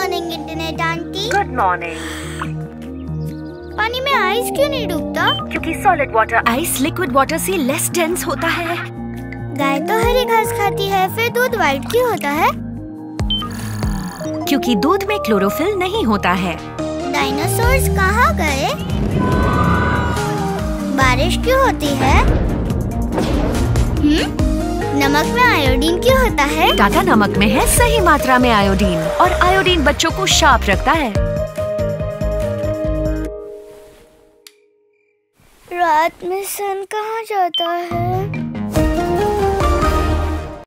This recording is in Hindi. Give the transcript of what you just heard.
Morning internet aunty. Good morning. पानी में आइस क्यों नहीं डूबता? क्योंकि solid water ice liquid water से लेस डेंस होता है। गाय तो हरी घास खाती है, फिर दूध व्हाइट क्यों होता है? क्योंकि दूध में क्लोरोफिल नहीं होता है। डायनासोर्स कहाँ गए? बारिश क्यों होती है? नमक में आयोडीन क्यों होता है? टाटा नमक में है सही मात्रा में आयोडीन, और आयोडीन बच्चों को शार्प रखता है। रात में सन कहाँ जाता है?